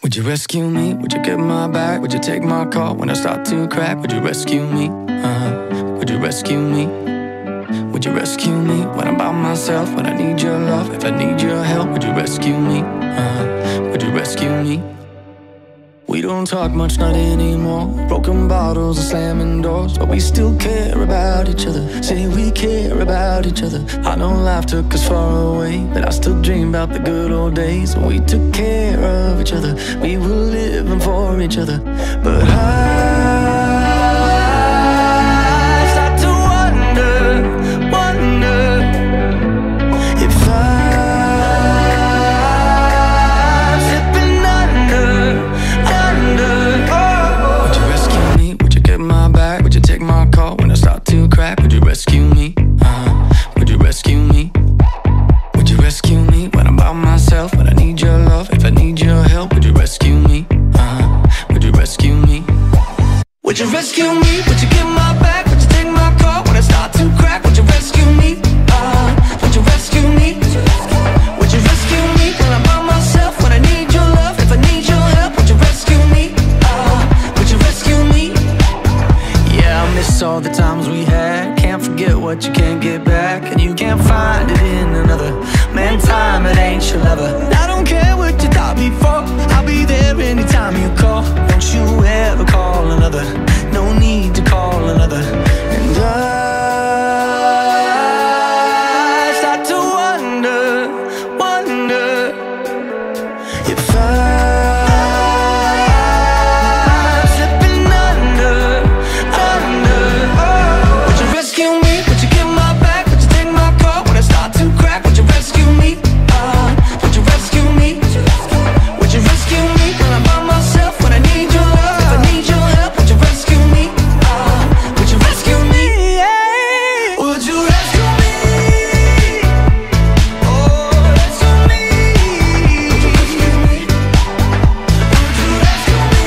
Would you rescue me? Would you get my back? Would you take my call when I start to crack? Would you rescue me? Would you rescue me? Would you rescue me when I'm by myself? When I need your love, if I need your help, would you rescue me? Would you rescue me? We don't talk much, not anymore. Broken bottles and slamming doors, but we still care about each other. Say we care about each other. I know life took us far away, but I still dream about the good old days when we took care of each other. We were living for each other. But I start to wonder if I'm slipping under. Would you rescue me? Would you get my back? Would you take my call when I start to crack? Would you rescue me? Would you rescue me? Would you rescue me when I'm by myself? When I need your love, if I need your help, would you rescue me? Would you rescue me? Would you rescue me? Would you get my back? Would you take my call when I start to crack? Would you rescue me? Would you rescue me? Would you rescue me when I'm by myself? When I need your love, if I need your help, would you rescue me? Would you rescue me? Yeah, I miss all the times we had. Can't forget what you can't get back, and you can't find it in another. Man, time, it ain't your lover. I don't care what you thought before, I'll be there anytime you call. Don't you ever call another, no need to call another. And I start to wonder if I'm slipping under. Would you rescue me? Would you get my back? Would you take my call when I start to crack? Would you rescue me? Would you rescue me? Would you rescue me when I'm by myself? When I need your love, if I need your help, would you rescue me? Would you rescue me? Would you rescue me? Oh, rescue me. Would you rescue me? Would you rescue me?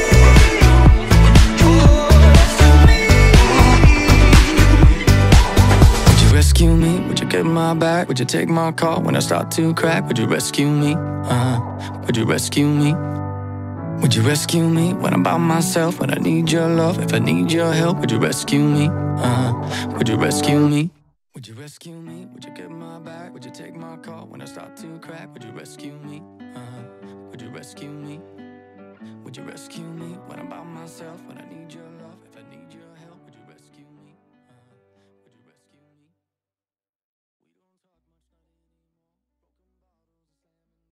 Oh, rescue me. Would you rescue me? Would you get my back? Would you take my call when I start to crack? Would you rescue me? Would you rescue me? Would you rescue me when I'm by myself? When I need your love, if I need your help, would you rescue me? Would you rescue me? Would you rescue me? Would you get my back? Would you take my call when I start to crack? Would you rescue me? Would you rescue me? Would you rescue me when I'm by myself? When I need your love?